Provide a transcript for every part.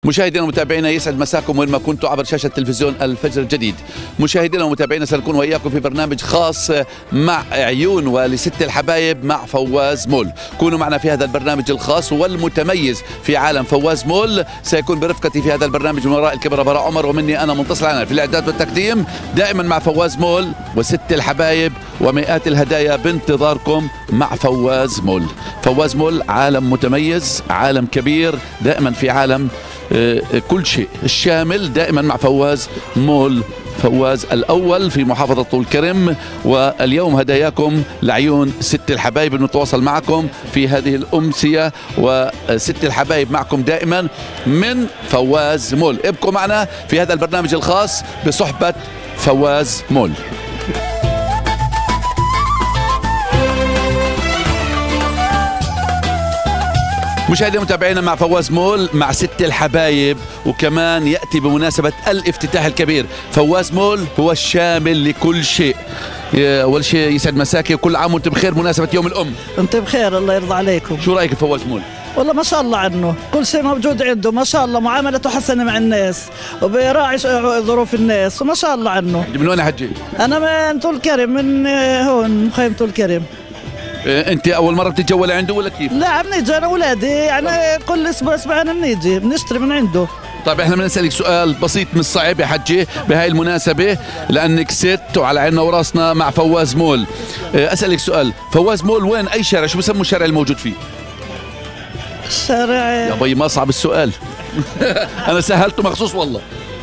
مشاهدينا ومتابعينا يسعد مساكم وين ما كنتوا عبر شاشة تلفزيون الفجر الجديد. مشاهدينا ومتابعينا سنكون وإياكم في برنامج خاص مع عيون ولست الحبايب مع فواز مول. كونوا معنا في هذا البرنامج الخاص والمتميز في عالم فواز مول. سيكون برفقتي في هذا البرنامج من وراء الكاميرا براء عمر، ومني أنا منتصر عنان في الإعداد والتقديم، دائما مع فواز مول وست الحبايب ومئات الهدايا بانتظاركم مع فواز مول. فواز مول عالم متميز، عالم كبير، دائما في عالم كل شيء الشامل، دائما مع فواز مول. فواز الأول في محافظة طول كرم، واليوم هداياكم لعيون ست الحبايب. نتواصل معكم في هذه الأمسية، وست الحبايب معكم دائما من فواز مول. ابقوا معنا في هذا البرنامج الخاص بصحبة فواز مول. مشاهدينا متابعينا مع فواز مول مع ست الحبايب، وكمان يأتي بمناسبة الافتتاح الكبير. فواز مول هو الشامل لكل شيء. أول شيء يسعد مساكي وكل عام وأنت بخير مناسبة يوم الأم. أنت بخير الله يرضى عليكم. شو رأيك فواز مول؟ والله ما شاء الله عنه، كل شيء موجود عنده ما شاء الله، معاملته حسنة مع الناس وبيراعي ظروف الناس وما شاء الله عنه. من وين حجي؟ أنا من طول كرم، من هون مخيم طول كرم. انت اول مره بتتجولي عنده ولا كيف؟ لا بنيجي انا واولادي، يعني كل اسبوعين بنيجي بنشتري من عنده. طيب احنا بدنا نسالك سؤال بسيط مش صعب يا حجي بهاي المناسبه، لانك ست وعلى عيننا وراسنا مع فواز مول. اسالك سؤال، فواز مول وين؟ اي شارع؟ شو بسموا الشارع الموجود فيه؟ الشارع يا بي ما صعب السؤال. انا سهلته مخصوص والله.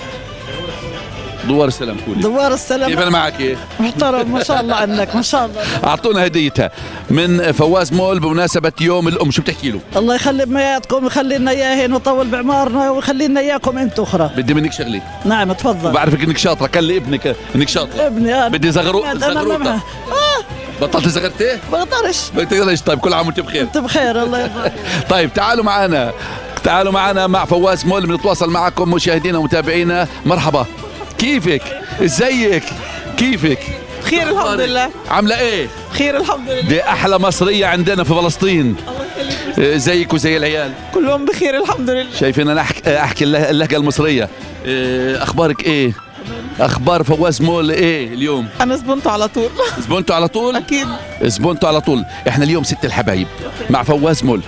دوار السلام. كولي دوار السلام. كيف انا معك؟ ايه محترم ما شاء الله عنك ما شاء الله. اعطونا هديتها من فواز مول بمناسبه يوم الام، شو بتحكي له؟ الله يخلي بمياتكم ويخلي لنا اياهن ويطول بعمارنا ويخلي لنا اياكم انتم اخرى. بدي منك شغله. نعم تفضل. بعرفك انك شاطره، كان لي ابنك انك شاطره. ابني بدي زغروطه. بطلت زغرتي؟ بقدرش. طيب كل عام وانت بخير. انت بخير الله يرضى. طيب تعالوا معنا مع فواز مول، بنتواصل معكم مشاهدينا ومتابعينا. مرحبا، كيفك؟ ازيك؟ كيفك؟ بخير الحمد لله. عامله ايه؟ بخير الحمد لله. دي احلى مصريه عندنا في فلسطين. الله يخليك. زيك وزي العيال كلهم بخير الحمد لله. شايفين انا احكي اللهجه المصريه. اخبارك ايه؟ اخبار فواز مول ايه اليوم؟ انا زبنته على طول. زبنته على طول؟ اكيد زبنته على طول. احنا اليوم ست الحبايب مع فواز مول.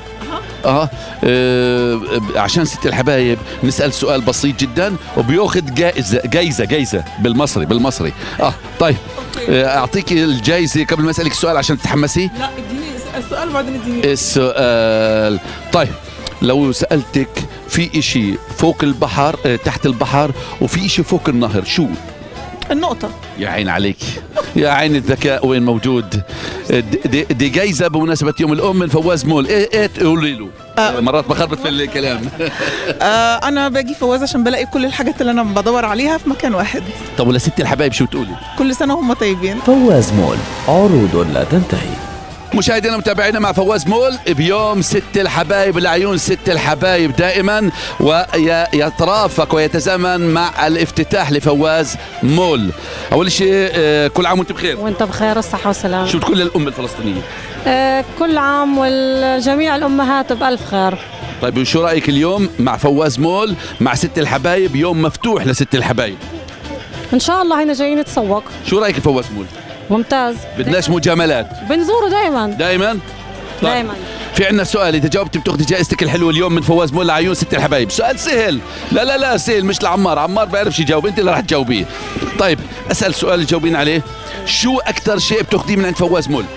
عشان ست الحبايب نسأل سؤال بسيط جدا وبياخذ جايزة بالمصري. طيب اعطيك الجايزة قبل ما اسألك السؤال عشان تتحمسي. لا اديني السؤال بعدين اديني السؤال. طيب لو سألتك في اشي فوق البحر تحت البحر وفي اشي فوق النهر، شو؟ النقطة. يا عين عليك، يا عين الذكاء وين موجود. دي جايزة بمناسبة يوم الأم من فواز مول. ايه تقولي له؟ مرات بخربط في الكلام. أنا باجي فواز عشان بلاقي كل الحاجات اللي أنا بدور عليها في مكان واحد. طب ولا ست الحبايب شو تقولي؟ كل سنة وهم طيبين. فواز مول، عروض لا تنتهي. مشاهدينا متابعينا مع فواز مول بيوم ست الحبايب لعيون ست الحبايب دائما، ويترافق ويتزامن مع الافتتاح لفواز مول. اول شيء كل عام وانت بخير. وانت بخير الصحة والسلامة. شو تقول للأم الفلسطينية؟ كل عام والجميع الأمهات بألف خير. طيب وشو رأيك اليوم مع فواز مول مع ست الحبايب، يوم مفتوح لست الحبايب؟ إن شاء الله هنا جايين نتسوق. شو رأيك فواز مول؟ ممتاز. بدناش مجاملات. بنزوره دايما. دايما؟ دايما. في عندنا سؤال، إذا جاوبتي بتاخذي جائزتك الحلوة اليوم من فواز مول لعيون ست الحبايب. سؤال سهل. لا سهل مش لعمار، عمار بيعرفش يجاوب، أنت اللي راح تجاوبيه. طيب أسأل سؤال تجاوبين عليه. شو أكثر شيء بتاخذيه من عند فواز مول؟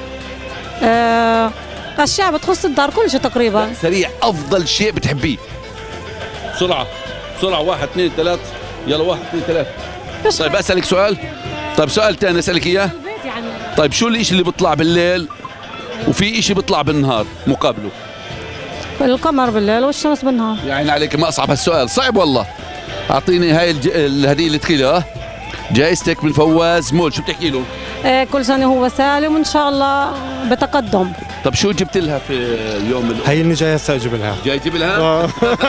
أشياء بتخص الدار كل شيء تقريبا. سريع، أفضل شيء بتحبيه. بسرعة 1 2 3. يلا 1 2 3. طيب أسألك سؤال. طيب سؤال ثاني أسألك إياه. طيب شو الإشي اللي بيطلع بالليل وفي إشي بيطلع بالنهار مقابله؟ القمر بالليل والشمس بالنهار. يعني عليك ما أصعب هالسؤال، صعب والله. أعطيني هاي الهدية اللي تقيلها. جائزتك من فواز مول، شو بتحكي له؟ كل سنة هو سالم وإن شاء الله بتقدم. طب شو جبت لها في يوم هي اللي جاي هسه اجيب لها. جاي تجيب لها؟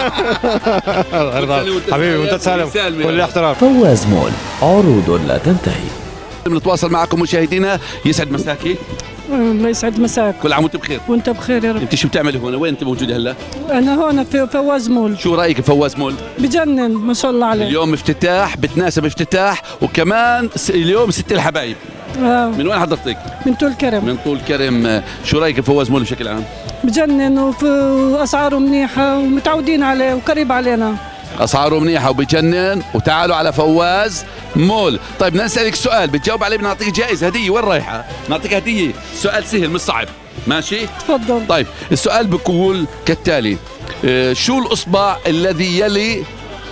حبيبي وانت تسالم كل احترام. فواز مول، عروض لا تنتهي. بنتواصل معكم مشاهدينا. يسعد مساكي. الله يسعد مساك. كل عام وانت بخير. وانت بخير يا رب. انت شو بتعملي هون؟ وين انت موجوده هلا؟ انا هون في فواز مول. شو رايك بفواز مول؟ بجنن ما شاء الله عليه. اليوم افتتاح، بتناسب افتتاح، وكمان اليوم ست الحبايب. من وين حضرتك؟ من طول كرم. من طول كرم. شو رايك بفواز مول بشكل عام؟ بجنن واسعاره منيحه ومتعودين عليه وقريب علينا. اسعاره منيحه وبجنن، وتعالوا على فواز مول. طيب بدنا نسالك سؤال، بتجاوب عليه بنعطيك جائزه هديه. وين رايحه؟ نعطيك هديه، سؤال سهل مش صعب، ماشي؟ تفضل. طيب السؤال بقول كالتالي: شو الاصبع الذي يلي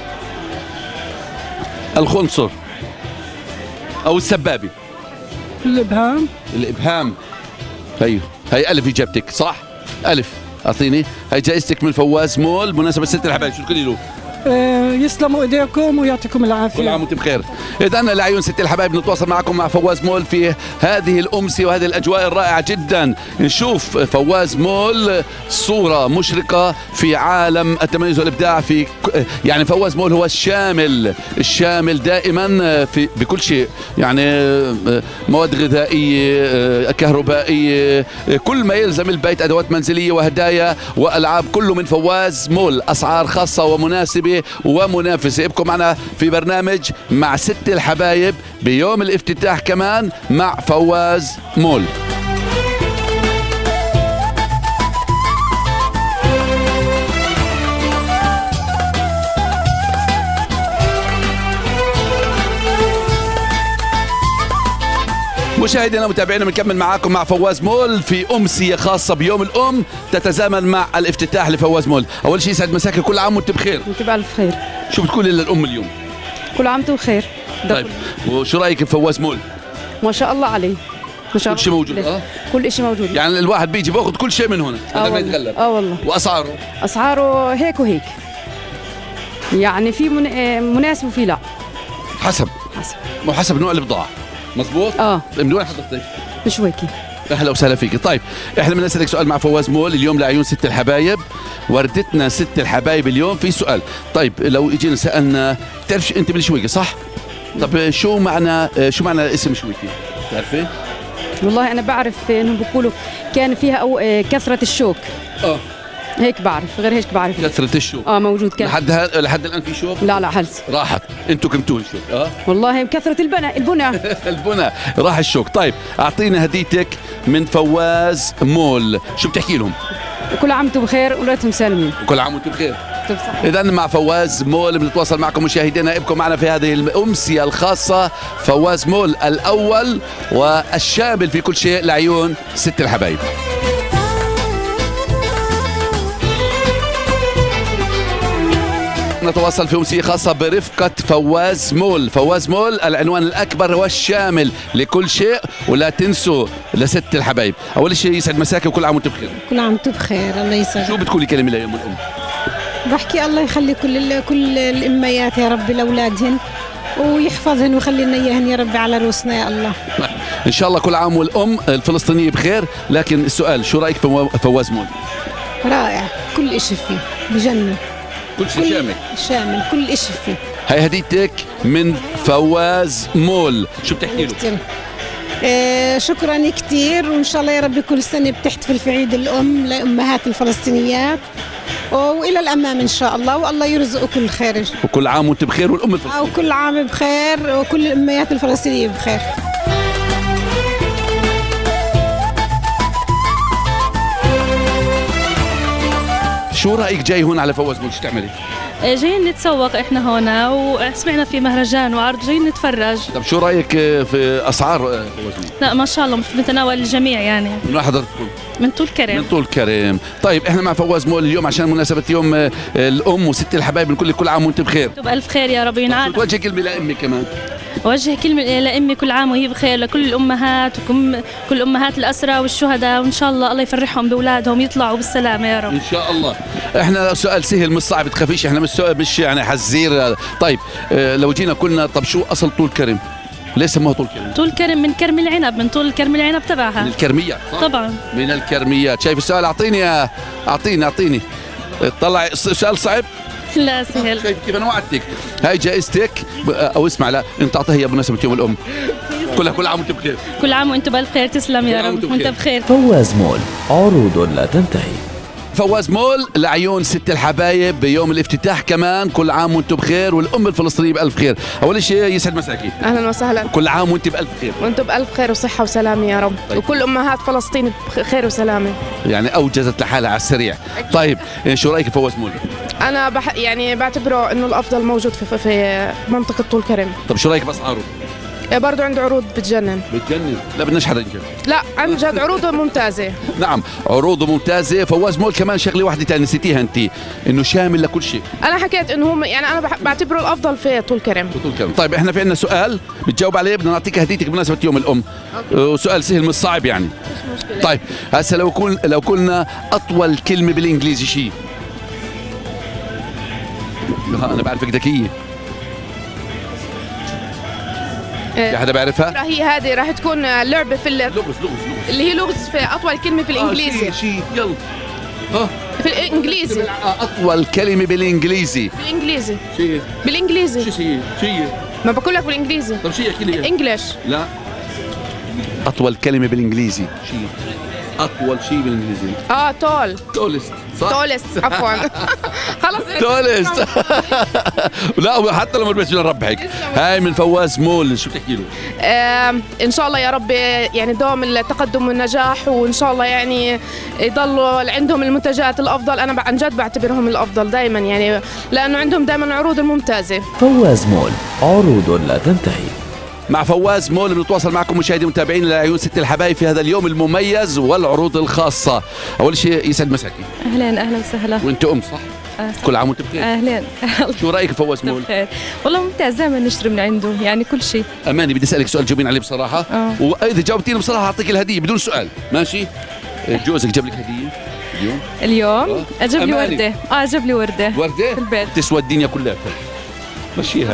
الخنصر او السبابه؟ الابهام. الابهام. هي الف اجابتك صح؟ الف. اعطيني هي جائزتك من فواز مول بمناسبه ست الحبايب. شو تقولي له؟ يسلموا ايديكم ويعطيكم العافيه. كل عام وانتم بخير. اذا لعيون ست الحبايب نتواصل معكم مع فواز مول في هذه الامسيه وهذه الاجواء الرائعه جدا. نشوف فواز مول صوره مشرقه في عالم التميز والابداع. في يعني فواز مول هو الشامل دائما في بكل شيء، يعني مواد غذائيه، كهربائيه، كل ما يلزم البيت، ادوات منزليه وهدايا والعاب، كله من فواز مول. اسعار خاصه ومناسبه ومنافسة. ابقوا معنا في برنامج مع ست الحبايب بيوم الافتتاح كمان مع فواز مول. مشاهدينا ومتابعينا بنكمل معاكم مع فواز مول في أمسية خاصة بيوم الأم تتزامن مع الافتتاح لفواز مول. أول شيء يسعد مساك، كل عام وأنت بخير. وأنت بألف خير. شو بتقولي للأم اليوم؟ كل عام وأنت بخير. طيب وشو رأيك بفواز مول؟ ما شاء الله عليه. ما شاء الله. كل شيء موجود. كل شيء موجود. يعني الواحد بيجي باخذ كل شيء من هنا بدل ما يتغلب. والله. وأسعاره؟ أسعاره هيك وهيك. يعني في مناسب وفي لا. حسب وحسب نوع البضاعة. مظبوط؟ من وين حضرتك؟ شويكي. اهلا وسهلا فيك. طيب احنا بدنا نسالك سؤال مع فواز مول اليوم لعيون ست الحبايب. وردتنا ست الحبايب اليوم في سؤال. طيب لو اجينا سالنا، بتعرف انت من شويكي صح؟ طب شو معنى اسم شويكي؟ بتعرفي؟ والله انا بعرف انهم بيقولوا كان فيها او كثرة الشوك. هيك بعرف، غير هيك بعرف. كثرة الشوك. موجود كان. لحد الان في شوك؟ لا هلس. راحت. انتم كنتوا الشوك. والله كثرة البنى. البنى راح الشوك. طيب اعطينا هديتك من فواز مول، شو بتحكي لهم؟ كل عام وانتم بخير ولادهم سالمين. كل عام وانتم بخير. إذا مع فواز مول بنتواصل معكم مشاهدينا. ابقوا معنا في هذه الأمسية الخاصة. فواز مول الأول والشامل في كل شيء لعيون ست الحبايب. نتواصل في أمسية خاصة برفقة فواز مول. فواز مول العنوان الأكبر والشامل لكل شيء، ولا تنسوا لست الحبايب. أول شيء يسعد مساك وكل عام وانتم بخير. كل عام وانتم بخير. الله يسعدك. شو بتقولي كلمة ليوم الأم؟ بحكي الله يخلي كل الأميات يا رب لأولادهن ويحفظهن ويخلي لنا إياهن يا رب على رؤوسنا يا الله. إن شاء الله كل عام والأم الفلسطينية بخير. لكن السؤال، شو رأيك في فواز مول؟ رائع، كل إشي فيه بجنن. كل شيء شامل كل إشي فيه. هاي هديتك من فواز مول، شو بتحكي له؟ شكرا كثير، وإن شاء الله يا رب كل سنة بتحتفل في عيد الأم لأمهات الفلسطينيات، وإلى الأمام إن شاء الله، والله يرزقه كل خير. وكل عام وأنت بخير والأم الفلسطينية. وكل عام بخير وكل الأمهات الفلسطينية بخير. شو رأيك جاي هون على فواز مول، شو تعملي؟ جايين نتسوق احنا هنا، وسمعنا في مهرجان وعرض جايين نتفرج. طب شو رايك في اسعار فواز مول؟ لا ما شاء الله في متناول الجميع يعني. من وين حضرتكم؟ من طول كرم. من طول كرم. طيب احنا مع فواز مول اليوم عشان مناسبة يوم الأم وست الحبايب، بنقول لك كل عام وانت بخير. بألف خير يا رب ينعاد. توجه كلمة لأمي كمان. وجه كلمة لأمي كل عام وهي بخير، لكل الأمهات وكل أمهات الأسرى والشهداء، وإن شاء الله يفرحهم بأولادهم يطلعوا بالسلامة يا رب. إن شاء الله. احنا سؤال سهل مش صعب، تخافيش، احنا مش يعني حزير. طيب لو جينا قلنا طب شو أصل طول كرم؟ ليه سموها طول كرم؟ طول كرم من كرم العنب، من طول كرم العنب تبعها. من الكرميات صح؟ طبعا من الكرميات. شايف السؤال؟ أعطيني طلع سؤال صعب؟ لا سهل. شايف كيف انا وعدتك؟ هاي جائزتك، او اسمع، لا انت اعطيها هي بمناسبه يوم الام. كل عام وانت بخير. كل عام وانتم بالف خير. تسلم يا رب وانت بخير. فواز مول، عروض لا تنتهي. فواز مول لعيون ست الحبايب بيوم الافتتاح كمان، كل عام وانتم بخير والأم الفلسطينية بألف خير. أول شيء يسعد مساكي. أهلا وسهلا. كل عام وانت بألف خير. وانتم بألف خير وصحة وسلامة يا رب. طيب. وكل أمهات فلسطين بخير وسلامة. يعني أوجزت لحالها على السريع. طيب شو رأيك فواز مول؟ أنا يعني بعتبره إنه الأفضل موجود في منطقة طول كرم. طب شو رأيك بأسعاره؟ برضه عنده عروض بتجنن. لا بدناش حدا ينجن. لا عن جد عروضه ممتازة. نعم عروضه ممتازة. فواز مول كمان شغلة واحدة تانية نسيتيها أنت، إنه شامل لكل شيء. أنا حكيت إنه هم يعني أنا بعتبره الأفضل في طول كرم. طيب إحنا في عندنا سؤال بتجاوب عليه، بدنا نعطيك هديتك بمناسبة يوم الأم. وسؤال سهل مش صعب يعني. مش مشكلة. طيب هسه لو قلنا أطول كلمة بالإنجليزي شيء. أنا بعرفك ذكية. في حدا بيعرفها؟ هي هذه راح تكون لعبة في لغز اللي هي لغز في أطول كلمة في الإنجليزي. شيء يلا. في الإنجليزي. أطول كلمة بالإنجليزي. بالإنجليزي. شيء. بالإنجليزي. شيء. ما بقول لك بالإنجليزي. طب شيء احكي لي. إنجلش. لا. أطول كلمة بالإنجليزي شيء. أطول شيء بالإنجليزي. تولست. صح؟ تولست عفوا. خلص. تولست. لا حتى لما ربحت نربحك. هاي من فواز مول، شو بتحكي له؟ ان شاء الله يا رب يعني دوم التقدم والنجاح، وان شاء الله يعني يضلوا عندهم المنتجات الافضل. انا عن جد بعتبرهم الافضل دائما يعني، لانه عندهم دائما عروض ممتازه. فواز مول، عروض لا تنتهي. مع فواز مول بنتواصل معكم مشاهدي ومتابعين لعيون ست الحبايب في هذا اليوم المميز والعروض الخاصة. أول شيء يسعد مساكي. أهلا وسهلا. وأنت أم صح؟ كل عام وأنت بخير. أهلا. شو رأيك فواز مول؟ بخير. والله ممتاز، دائما نشتري من عنده يعني كل شيء. أماني بدي أسألك سؤال جاوبين عليه بصراحة. وإذا جاوبتيني بصراحة أعطيك الهدية بدون سؤال، ماشي؟ جوزك جاب لك هدية اليوم؟ أجاب لي وردة. جاب لي وردة. وردة؟ في البيت. تسوى الدنيا كلها. مشيها.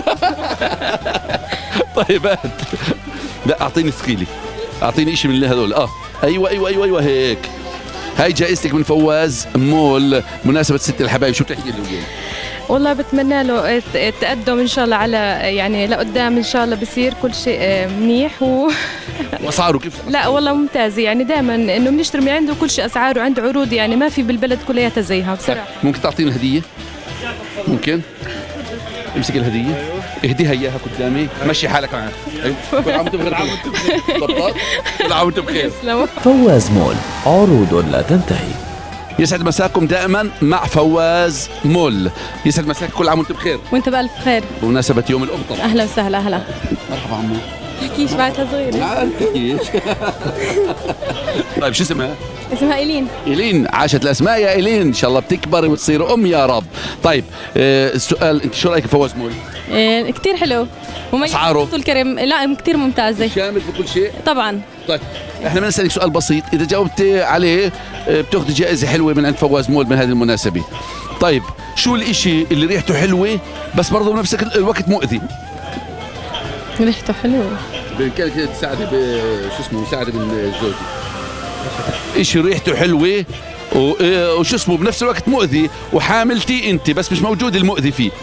طيب لا اعطيني ثقيلي، اعطيني شيء من هذول. ايوه هيك. هاي جائزتك من فواز مول مناسبة ست الحبايب. شو بتحكي له اليوم؟ والله بتمنى له التقدم ان شاء الله، على يعني لقدام ان شاء الله بصير كل شيء منيح واسعاره كيف؟ لا والله ممتازه يعني، دائما انه بنشتري من عنده كل شيء اسعاره، عنده عروض يعني ما في بالبلد كلياتها زيها بصراحه. ممكن تعطينا هدية؟ ممكن؟ امسك الهدية، اهديها اياها قدامي، مشي حالك معها. كل عام وانت بخير. كل عام وانت بخير. فواز مول، عروض لا تنتهي. يسعد مساكم دائما مع فواز مول. يسعد مساك، كل عام وانت بخير. وانت بألف خير. بمناسبة يوم الأم طبعا. أهلا وسهلا. أهلا. مرحبا عمو. تحكيش بعدها صغيرة. لا تحكيش. طيب شو اسمها؟ اسمها إيلين. إيلين، عاشت الأسماء يا إيلين، إن شاء الله بتكبري وتصير أم يا رب. طيب السؤال، أنت شو رأيك فواز مول؟ كتير حلو. أسعاره؟ طول كريم. لا كتير ممتازة. شامل في كل شيء؟ طبعا. طيب احنا بدنا نسألك سؤال بسيط، إذا جاوبتي عليه بتاخذي جائزة حلوة من عند فواز مول من هذه المناسبة. طيب شو الإشي اللي ريحته حلوة بس برضه بنفس الوقت مؤذي؟ ريحته حلوة. كانت تساعدي شو اسمه، مساعدة من زوجي. إشي ريحته حلوة وشو اسمه بنفس الوقت مؤذي، وحاملتي أنت بس مش موجود المؤذي فيه.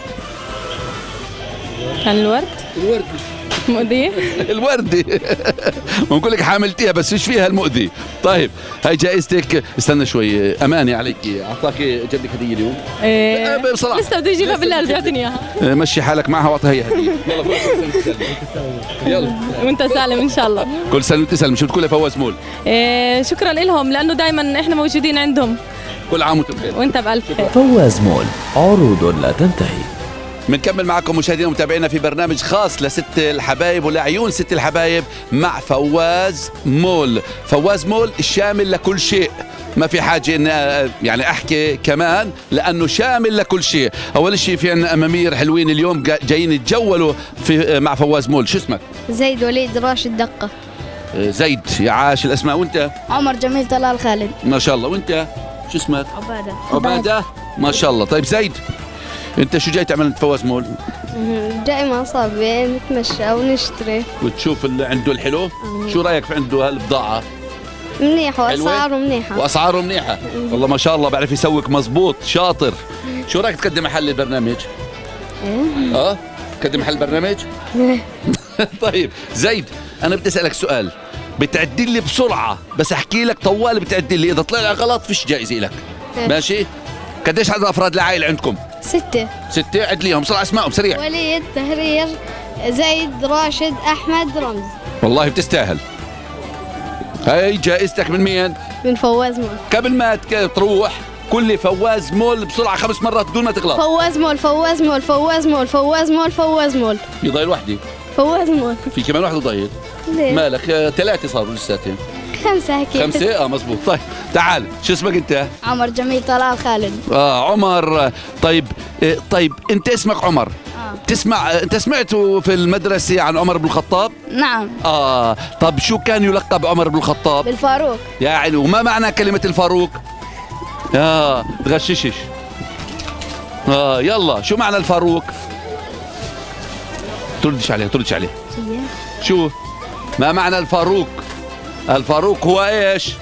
كان الورد مؤذية. الوردة بنقول لك حاملتيها بس مش فيها المؤذي. طيب هاي جائزتك. استنى شوي، أماني عليك، أعطاك جاب لك هدية اليوم. بصراحة لسه بده يجيبها بالله بيعطيني إياها. مشي حالك معها واعطيها هي هدية. يلا وانت سالم ان شاء الله. كل سنة وانت سالم. شو بتقول لفواز مول؟ شكرا لهم لانه دائما احنا موجودين عندهم. كل عام وانتم بخير. وانت بألف خير. فواز مول، عروض لا تنتهي. بنكمل معكم مشاهدينا ومتابعينا في برنامج خاص لست الحبايب ولعيون ست الحبايب مع فواز مول. فواز مول الشامل لكل شيء، ما في حاجة إن يعني أحكي كمان لأنه شامل لكل شيء. أول شيء في عنا أمامير حلوين اليوم جايين يتجولوا في مع فواز مول. شو اسمك؟ زيد وليد راشد دقة. زيد، يا عاش الأسماء. وأنت؟ عمر جميل طلال خالد. ما شاء الله. وأنت شو اسمك؟ عبادة. ما شاء الله. طيب زيد، أنت شو جاي تعمل فواز مول؟ جاي مع صاحبي نتمشى ونشتري وتشوف اللي عنده الحلو. شو رأيك في عنده هالبضاعة؟ منيح وأسعاره منيحة. وأسعاره منيحة. والله ما شاء الله بعرف يسوق مزبوط، شاطر. شو رأيك تقدم محل البرنامج؟ تقدم محل البرنامج؟ طيب زيد، انا بدي اسالك سؤال، بتعدي لي بسرعه بس احكي لك طوال بتعدي لي، اذا طلع لي غلط فيش جائزه لك. ماشي؟ قديش عدد افراد العائله عندكم؟ 6. 6. عد ليهم بسرعه اسمائهم سريع. وليد، تهرير، زيد، راشد، احمد، رمز. والله بتستاهل. هاي جائزتك من مين؟ من فواز مول. قبل ما تروح قول لي فواز مول بسرعه 5 مرات بدون ما تغلط. فواز مول، فواز مول، فواز مول، فواز مول، فواز مول. يضايل وحده. فواز مول. في كمان واحده ضايل. ليه؟ مالك 3 صاروا لساتين. 5 هيك. 5 مزبوط. طيب تعال، شو اسمك انت؟ عمر جميل طلال خالد. عمر. طيب طيب انت اسمك عمر. تسمع، انت سمعتوا في المدرسه عن عمر بن الخطاب؟ نعم. طب شو كان يلقب عمر بن الخطاب؟ بالفاروق. يعني وما معنى كلمه الفاروق؟ تغششش. يلا شو معنى الفاروق؟ تردش عليه. شو ما معنى الفاروق؟ الفاروق هو ايش؟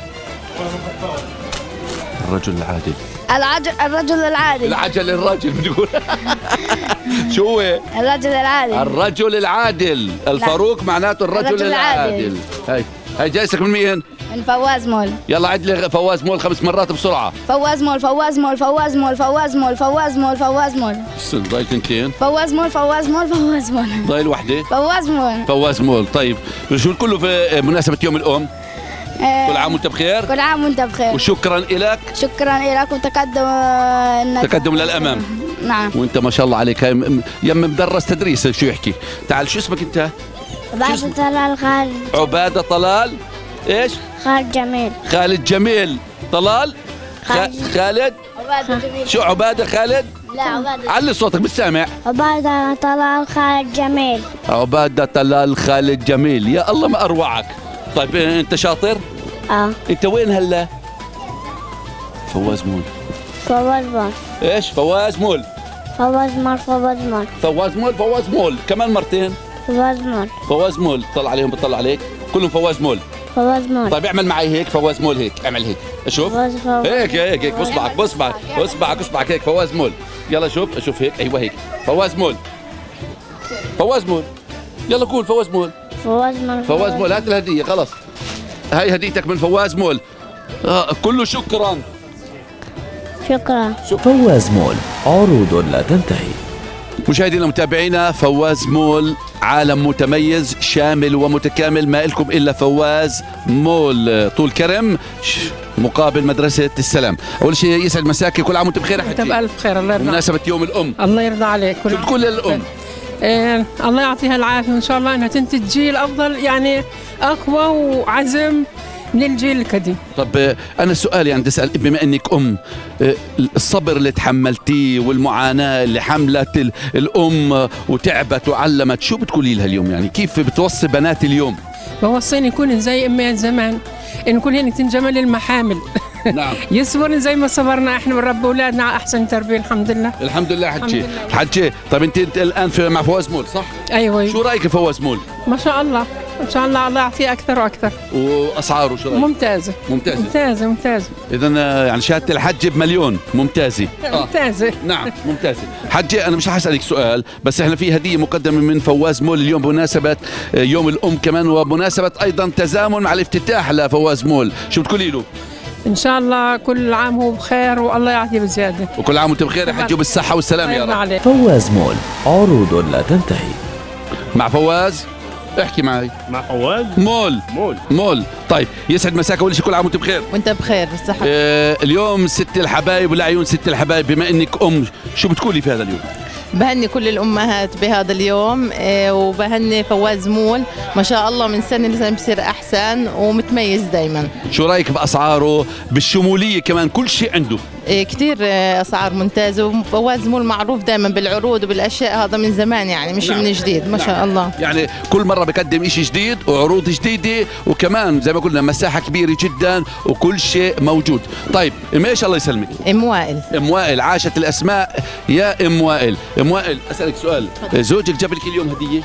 الرجل العادل. الرجل العادل. العجل الرجل بتقول. شو هو؟ الرجل العادل. الرجل العادل. الفاروق معناته الرجل العادل. هاي جايزتك من مين؟ من فواز مول. يلا عد لي فواز مول 5 مرات بسرعة. فواز مول، فواز مول، فواز مول، فواز مول، فواز مول، فواز مول. ضايل 2. فواز مول، فواز مول، فواز مول. ضايل وحدة. فواز مول. فواز مول. طيب شو كله في مناسبة يوم الأم؟ كل عام وانت بخير. كل عام وانت بخير. وشكرا لك. شكرا لك وتقدم. تقدم للأمام. نعم. وانت ما شاء الله عليك يم مدرس تدريس. شو يحكي؟ تعال شو اسمك انت؟ عبادة طلال خالد. عبادة طلال ايش؟ خالد جميل. خالد جميل. طلال خالد. عبادة جميل. شو عبادة خالد؟ لا عبادة. علي صوتك مش سامع. عبادة طلال خالد جميل. عبادة طلال خالد جميل. يا الله ما اروعك. طيب انت شاطر؟ انت وين هلا؟ فواز مول. فواز مول. ايش؟ فواز مول. فواز مول، فواز مول. فواز مول، فواز مول، كمان مرتين. فواز مول. فواز مول. طلع عليهم بطلع عليك كلهم فواز مول. فواز مول. طيب اعمل معي هيك فواز مول هيك، اعمل هيك. اشوف. هيك بصبعك هيك فواز مول. يلا شوف هيك. ايوه هيك. فواز مول. فواز مول. يلا قول فواز مول. فواز مول. فواز مول. هات الهدية خلاص. هاي هديتك من فواز مول. كله شكرا. فواز مول، عروض لا تنتهي. مشاهدينا ومتابعينا، فواز مول عالم متميز شامل ومتكامل، ما لكم الا فواز مول. طول كرم مقابل مدرسة السلام. أول شيء يسعد مساكي، كل عام وأنت بخير. أنت بألف خير. الله يرضى بمناسبة يوم الأم. الله يرضى عليك. شو بتقول للأم؟ الله يعطيها العافية إن شاء الله، أنها تنتج جيل أفضل، يعني أقوى وعزم من الجيل القديم. طب أنا السؤال يعني بدي أسأل، بما أنك أم، الصبر اللي تحملتيه والمعاناة اللي حملت الأم وتعبت وعلمت، شو بتقولي لها اليوم؟ يعني كيف بتوصي بنات اليوم؟ بوصين يكون زي أمي زمان، إن كل هيك تنجمل المحامل. نعم. يصبر زي ما صبرنا احنا ونربي اولادنا على احسن تربيه. الحمد لله. الحمد لله. حجي طيب انت الان مع فواز مول صح؟ ايوه. شو رايك في فواز مول؟ ما شاء الله ما شاء الله، الله يعطيه اكثر واكثر. واسعاره شو رايك؟ ممتازه. اذا يعني شهاده الحج بمليون. ممتازه. نعم ممتازه. حجي انا مش رح اسالك سؤال، بس احنا في هديه مقدمه من فواز مول اليوم بمناسبه يوم الام كمان، وبمناسبه ايضا تزامن مع الافتتاح لفواز مول، شو بتقولي له؟ ان شاء الله كل عام هو بخير والله يعطيه بزياده. وكل عام وانت بخير يا حجي وبالصحه والسلامه يا رب. فواز مول، عروض لا تنتهي. مع فواز احكي معي. مع فواز مول. طيب يسعد مساك. اول شيء كل عام وانت بخير. وانت بخير بالصحه. اليوم ست الحبايب والعيون ست الحبايب، بما انك ام شو بتقولي في هذا اليوم؟ بهني كل الامهات بهذا اليوم، وبهني فواز مول ما شاء الله من سنه لسنه بصير احسن ومتميز دائما. شو رايك باسعاره بالشموليه كمان كل شيء عنده؟ كثير اسعار ممتازه، وفواز مول معروف دائما بالعروض وبالاشياء، هذا من زمان يعني مش من جديد ما شاء الله. يعني كل مره بقدم شيء جديد وعروض جديده، وكمان زي ما قلنا مساحه كبيره جدا وكل شيء موجود. طيب ايش الله يسلمك؟ ام وائل. عاشت الاسماء يا ام وائل. ام وائل اسالك سؤال، زوجك جاب لك اليوم هديه؟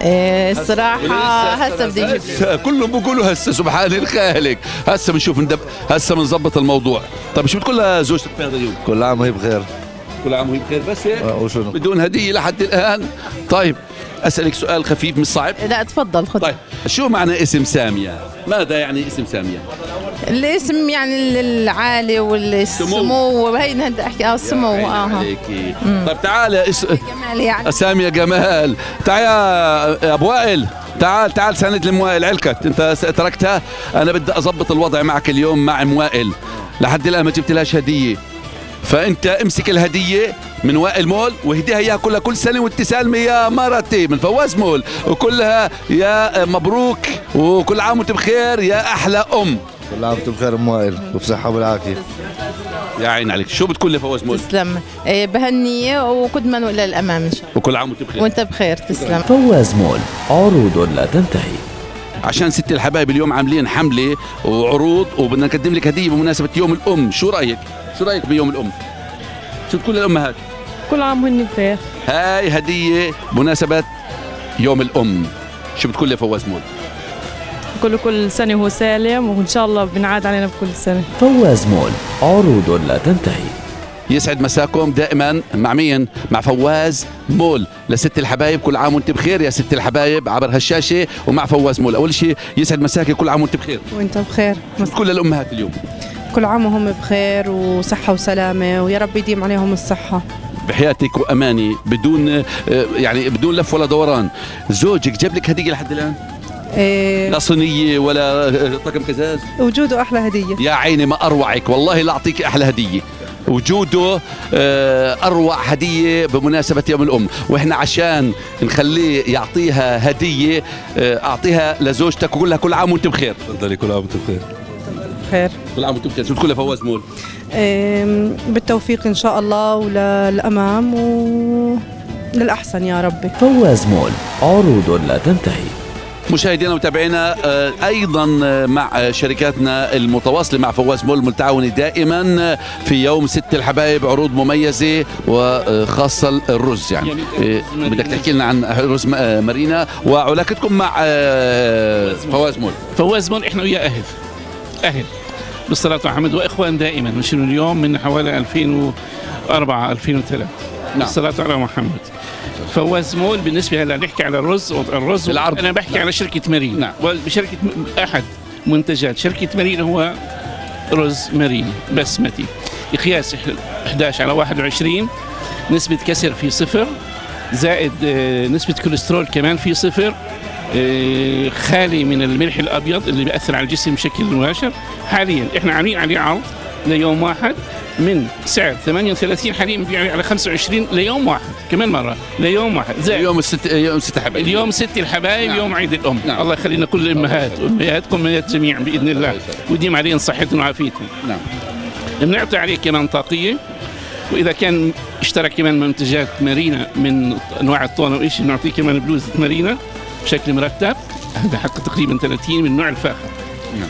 الصراحة هسه بدي اجيب. كلهم بيقولوا هسه سبحان الخالق، هسه بنشوف هسه بنظبط الموضوع. طيب شو بتقول لزوجتك في هذا اليوم؟ كل عام وهي بخير. كل عام وهي بخير بس هيك بدون هديه لحد الان. طيب اسالك سؤال خفيف مش صعب؟ لا تفضل خذ. طيب شو معنى اسم ساميه؟ ماذا يعني اسم ساميه؟ الاسم يعني العالي والسمو وهي احكي السمو. عليكي. طيب تعال جمال يعني ساميه جمال. تعال يا ابو وائل، تعال سند الموائل علكت انت تركتها. انا بدي اضبط الوضع معك اليوم مع موائل، لحد الان ما جبت لهاش هديه، فانت امسك الهديه من وائل مول واهديها اياها كلها كل سنه وانت سالمه يا مرتي من فواز مول، وكلها يا مبروك وكل عام وانت بخير يا احلى ام. كل عام وانت بخير ام وائل وبصحه وبالعافيه. يا عين عليك. شو بتقول لفواز مول؟ تسلم. بهنيه وقدما والى الامام ان شاء الله. وكل عام وانت بخير. وانت بخير. تسلم. فواز مول عروض لا تنتهي. عشان ست الحبايب اليوم عاملين حمله وعروض وبدنا نقدم لك هديه بمناسبه يوم الام، شو رايك؟ شو رايك بيوم الام؟ شو تقول للامهات؟ كل عام وهن بخير. هاي هديه بمناسبه يوم الام، شو بتقول لفواز مول؟ كل سنه وهو سالم وان شاء الله بنعاد علينا بكل سنه. فواز مول عروض لا تنتهي. يسعد مساكم دائما مع مين؟ مع فواز مول لست الحبايب. كل عام وانت بخير يا ست الحبايب عبر هالشاشه ومع فواز مول. اول شيء يسعد مساكي، كل عام وانت بخير. وانت بخير. كل الامهات اليوم كل عام وهم بخير وصحه وسلامه ويا رب يديم عليهم الصحه. بحياتك واماني بدون بدون لف ولا دوران، زوجك جاب لك هديه لحد الان؟ لا صينيه ولا طقم كزاز؟ وجوده احلى هديه. يا عيني ما اروعك، والله لا اعطيك احلى هديه. وجوده اروع هديه بمناسبه يوم الام، واحنا عشان نخليه يعطيها هديه اعطيها لزوجتك وقول لها كل عام وانت بخير. تفضلي. كل عام وانت بخير. خير. كل عام وانت بخير. شو بتقول لفواز مول؟ بالتوفيق ان شاء الله وللامام وللاحسن يا ربي. فواز مول عروض لا تنتهي. مشاهدينا ومتابعينا ايضا مع شركاتنا المتواصله مع فواز مول متعاونه دائما في يوم ست الحبايب عروض مميزه وخاصه الرز. يعني بدك تحكي لنا عن رز مارينا وعلاقتكم مع فواز مول؟ فواز مول احنا وياه اهل بالصلاه على محمد واخوان دائما مش اليوم، من حوالي 2004 2003. نعم. الصلاه على محمد. فواز مول بالنسبه هلا نحكي على الرز العرض. انا بحكي على شركه مارينا. نعم. وبشركه احد منتجات شركه مارينا هو رز مارينا بسمتي قياس 11 على 21، نسبه كسر في 0، زائد نسبه كوليسترول كمان في 0، خالي من الملح الابيض اللي بياثر على الجسم بشكل مباشر. حاليا احنا عاملين عليه عرض ليوم واحد من سعر 38 حاليا بنبيع على 25 ليوم واحد، كمان مره ليوم واحد. زي يوم ست الحبايب. اليوم ست الحبايب. نعم. يوم عيد الام. نعم. الله يخلينا كل الامهات وامهاتكم امهات جميعا باذن الله ويديم عليهم صحتهم وعافيتهم. نعم. بنعطي عليه كمان طاقيه، واذا كان اشترك كمان منتجات مارينا من انواع الطونه وإيش بنعطيه كمان بلوزه مارينا بشكل مرتب، هذا حق تقريبا 30 من نوع الفاخر. نعم.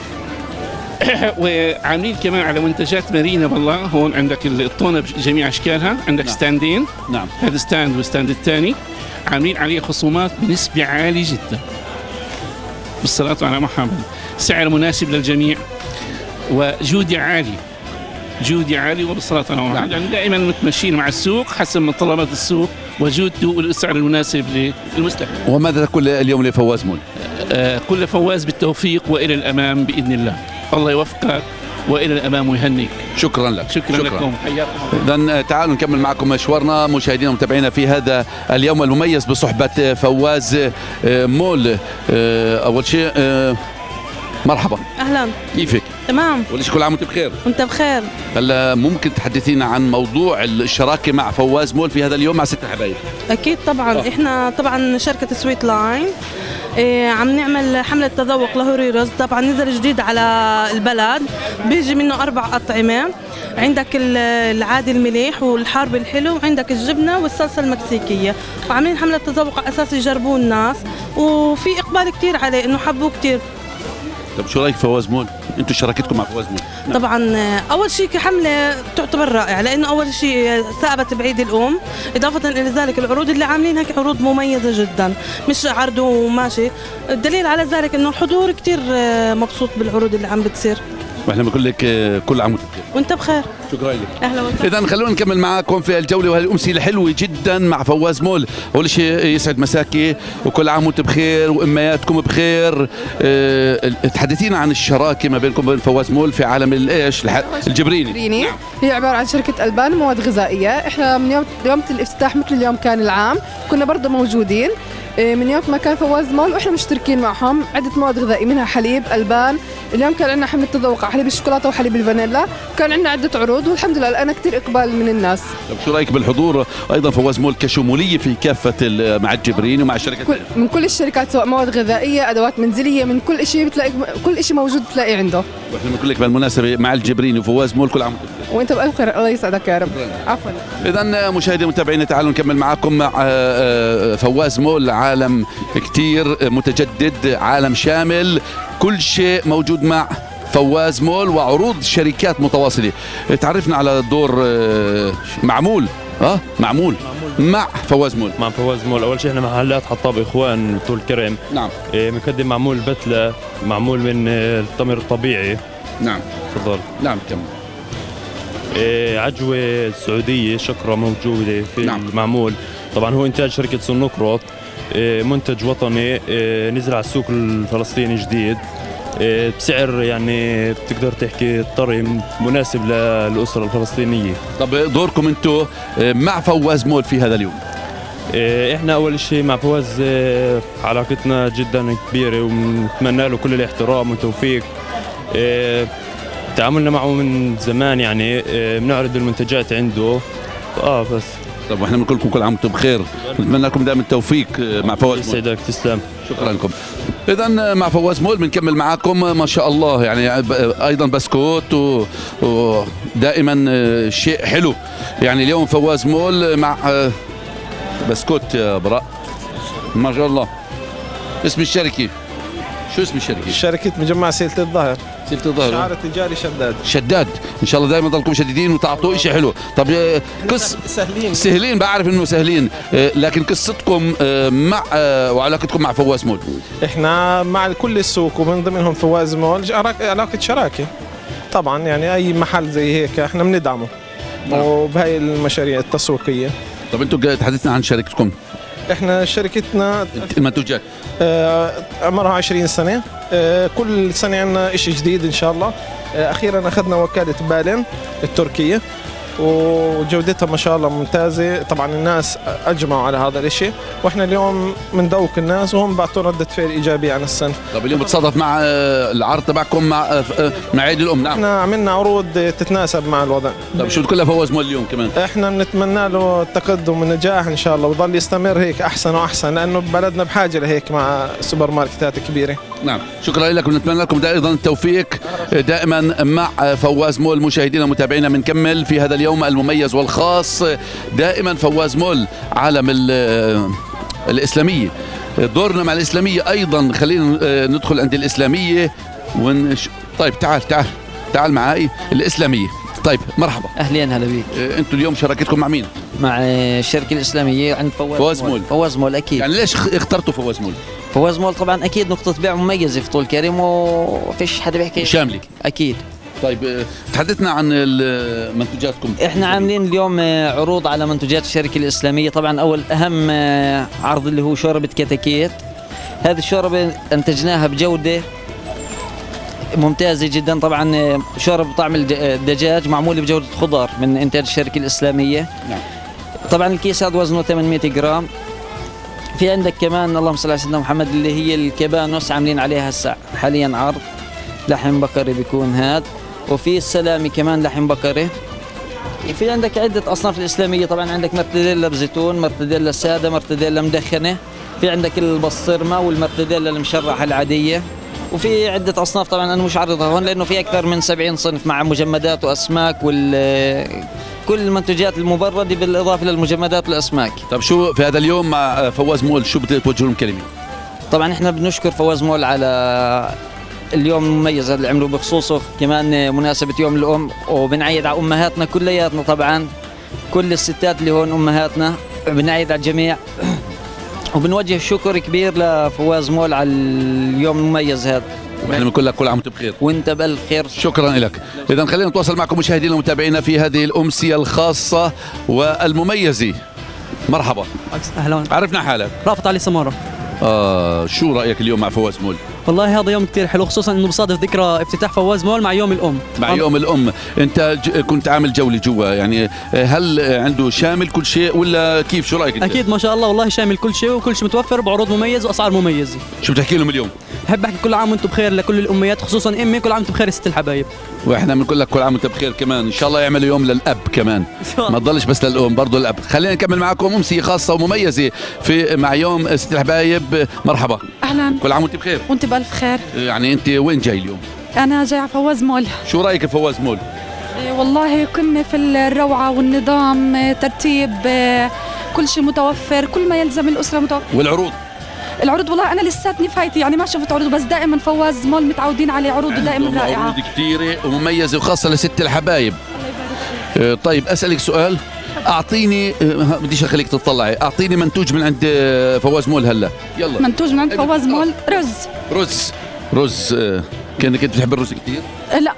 وعاملين كمان على منتجات مارينا والله. هون عندك الطونه بجميع اشكالها، عندك نعم. ستاندين. نعم. هذا ستاند والستاند الثاني عاملين عليه خصومات بنسبه عاليه جدا بالصلاه على محمد، سعر مناسب للجميع وجوده عاليه. جودة عالية وبالصلاة على محمد. يعني دائما متمشين مع السوق حسب متطلبات السوق وجودته والسعر المناسب للمستهلك. وماذا تقول اليوم لفواز مول؟ كل فواز بالتوفيق والى الامام باذن الله. الله يوفقك والى الامام ويهنيك. شكرا لك. شكرا لكم. حياكم. اذا تعالوا نكمل معكم مشوارنا مشاهدينا ومتابعينا في هذا اليوم المميز بصحبه فواز مول. اول شيء مرحبا. اهلا. كيفك؟ تمام. اول شيء كل عام وانت بخير. وانت بخير. هلا ممكن تحدثينا عن موضوع الشراكه مع فواز مول في هذا اليوم مع ست الحبايب؟ اكيد طبعا. احنا طبعا شركه سويت لاين عم نعمل حمله تذوق لهوري رز. طبعا نزل جديد على البلد، بيجي منه 4 أطعمة. عندك العادي المليح والحار بالحلو، وعندك الجبنه والصلصه المكسيكيه، وعاملين حمله تذوق على اساس يجربوه الناس، وفي اقبال كثير عليه انه حبوه كثير. طب شو رايك فواز مول؟ انتم شراكتكم مع فواز مول؟ نعم. طبعا اول شيء كحمله تعتبر رائعه، لانه اول شيء ثابت بعيد الام، اضافه الى ذلك العروض اللي عاملينها عروض مميزه جدا، مش عرض وماشي. الدليل على ذلك انه الحضور كثير مبسوط بالعروض اللي عم بتصير. واحنا بنقول لك كل عام وانت بخير. شكرا لك. اهلا وسهلا. اذا خلونا نكمل معاكم في الجوله وهي الامسيه الحلوه جدا مع فواز مول. اول شيء يسعد مساكي وكل عام وانتم بخير وامياتكم بخير. تحدثينا عن الشراكه ما بينكم وبين فواز مول في عالم الايش الجبريني. نعم. هي عباره عن شركه البان مواد غذائيه. احنا من يوم الافتتاح مثل اليوم كان العام كنا برضه موجودين من يوم ما كان فواز مول واحنا مشتركين معهم عده مواد غذائيه منها حليب البان. اليوم كان عندنا حمله تذوق على حليب الشوكولاته وحليب الفانيلا. كان عندنا عده عروض والحمد لله الان كثير اقبال من الناس. طيب شو رايك بالحضور ايضا فواز مول كشموليه في كافه مع الجبرين ومع الشركات من كل الشركات سواء مواد غذائيه ادوات منزليه من كل شيء بتلاقي كل شيء موجود بتلاقي عنده. واحنا بنقول لك بالمناسبه مع الجبرين وفواز مول كل عام وانت بالف خير. الله يسعدك يا رب. عفوا. اذا مشاهدي ومتابعينا تعالوا نكمل معكم مع فواز مول. عالم كثير متجدد عالم شامل كل شيء موجود مع فواز مول وعروض شركات متواصله. تعرفنا على دور معمول مع فواز مول. مع فواز مول اول شيء احنا محلات حطاب اخوان طول كرم. نعم. مقدم معمول بتله معمول من التمر الطبيعي. نعم تفضل. نعم كمل. عجوه سعوديه شكره موجوده في نعم. المعمول. طبعا هو انتاج شركه سنقرط منتج وطني نزل على السوق الفلسطيني جديد بسعر يعني بتقدر تحكي طري مناسب للأسرة الفلسطينية. طب دوركم انتم مع فواز مول في هذا اليوم؟ احنا اول شيء مع فواز علاقتنا جدا كبيرة ونتمنى له كل الاحترام والتوفيق. تعاملنا معه من زمان يعني بنعرض المنتجات عنده بس. طب واحنا بنقول لكم كل عام وانتم بخير ونتمنى لكم دائما التوفيق مع فواز مول. يسعدك تسلم. شكرا لكم. اذا مع فواز مول بنكمل معكم ما شاء الله يعني ايضا بسكوت ودائما شيء حلو. يعني اليوم فواز مول مع بسكوت يا براء ما شاء الله. اسم الشركه شو اسم الشركه؟ شركه مجمع سيلة الظهر. سيلة الظهر شعار التجاري شداد. ان شاء الله دائما ضلكم شديدين وتعطوا شيء حلو. طب سهلين بعرف انه سهلين لكن قصتكم مع وعلاقتكم مع فواز مول. احنا مع كل السوق ومن ضمنهم فواز مول علاقه شراكه طبعا. يعني اي محل زي هيك احنا بندعمه وبهاي المشاريع التسويقيه. طب انتم تحدثنا عن شركتكم. احنا شركتنا المنتوجات عمرها 20 سنه. كل سنه عندنا شيء جديد ان شاء الله. اخيرا اخذنا وكاله بالين التركيه وجودتها ما شاء الله ممتازه. طبعا الناس اجمعوا على هذا الشيء واحنا اليوم بندوق الناس وهم بعطوا رده فعل ايجابيه عن السنه. طب اليوم بتصادف مع العرض تبعكم مع عيد الام. نعم احنا عملنا عروض تتناسب مع الوضع. طب شو كلها فواز مول اليوم كمان؟ احنا بنتمنى له التقدم والنجاح ان شاء الله ويضل يستمر هيك احسن واحسن لانه بلدنا بحاجه لهيك مع سوبر ماركتات كبيره. نعم شكرا لكم ونتمنى لكم ايضا التوفيق دائما مع فواز مول. مشاهدينا ومتابعينا بنكمل في هذا اليوم المميز والخاص. دائما فواز مول عالم الإسلامية. دورنا مع الإسلامية أيضا خلينا ندخل عند الإسلامية طيب تعال معي الإسلامية. طيب مرحبا. اهلين هلا بيك. انتم اليوم شراكتكم مع مين؟ مع الشركه الاسلاميه عند فواز مول. فواز مول اكيد. يعني ليش اخترتوا فواز مول؟ فواز مول طبعا اكيد نقطه بيع مميزه في طول كرم وفيش حدا بيحكي شامله اكيد. طيب تحدثنا عن منتجاتكم. احنا عاملين اليوم عروض على منتجات الشركه الاسلاميه. طبعا اول اهم عرض اللي هو شوربه كتاكيت. هذه الشوربه انتجناها بجوده ممتازة جدا. طبعا شوربة بطعم الدجاج معمولة بجودة خضار من إنتاج الشركة الإسلامية. نعم. طبعا الكيس هذا وزنه 800 جرام. في عندك كمان اللهم صل على سيدنا محمد اللي هي الكبانوس عاملين عليها هسه حاليا عرض لحم بقري بيكون هذا. وفي السلامي كمان لحم بقري. في عندك عدة أصناف الإسلامية. طبعا عندك مرتديلا بزيتون، مرتديلا سادة، مرتديلا مدخنة. في عندك البصرمة والمرتديلا المشرحة العادية. وفي عدة أصناف طبعا أنا مش عارضها هون لأنه في أكثر من 70 صنف مع مجمدات وأسماك كل المنتجات المبردة بالإضافة للمجمدات والأسماك. طب شو في هذا اليوم مع فواز مول شو بتوجه لهم كلمة؟ طبعا احنا بنشكر فواز مول على اليوم المميز اللي عملوا بخصوصه كمان مناسبة يوم الأم وبنعيد على أمهاتنا كلياتنا. طبعا كل الستات اللي هون أمهاتنا بنعيد على الجميع وبنوجه شكر كبير لفواز مول على اليوم المميز هذا واحنا بنقول لك كل عام وانت بخير. وانت بالف خير. شكرا لك. اذا خلينا نتواصل معكم مشاهدينا ومتابعينا في هذه الامسيه الخاصه والمميزه. مرحبا. اهلا. عرفنا حالك. رافت علي سماره. شو رايك اليوم مع فواز مول؟ والله هذا يوم كثير حلو، خصوصا انه بصادف ذكرى افتتاح فواز مول مع يوم الام. مع يوم الام، انت كنت عامل جوله جوا، يعني هل عنده شامل كل شيء ولا كيف؟ شو رايك انت؟ اكيد ما شاء الله، والله شامل كل شيء وكل شيء متوفر بعروض مميزه واسعار مميزه. شو بتحكي لهم اليوم؟ بحب احكي كل عام وانتم بخير لكل الاميات، خصوصا امي، كل عام وانتم بخير ست الحبايب. واحنا بنقول لك كل عام وانت بخير كمان، ان شاء الله يعملوا يوم للاب كمان، ما تضلش بس للام، برضه الاب. خلينا نكمل معكم امسيه خاصه ومميزه في مع يوم ست الحبايب. مرحبا. اهلا. كل عام وانت بخير. وانت بالف خير. يعني انت وين جاي اليوم؟ انا جاي على فواز مول. شو رايك بفواز مول؟ والله كنا في الروعه والنظام، ترتيب، كل شيء متوفر، كل ما يلزم الاسره متوفر. والعروض؟ العروض والله انا لساتني فايتي، يعني ما شفت عروض، بس دائما فواز مول متعودين عليه عروضه دائما رائعه. عروض كثيره ومميزه وخاصه لست الحبايب. طيب اسالك سؤال، اعطيني، بديش اخليك تطلعي، اعطيني منتوج من عند فواز مول هلا. يلا. منتوج من عند فواز مول. رز كأنك كنت بتحب الرز كثير؟ لا.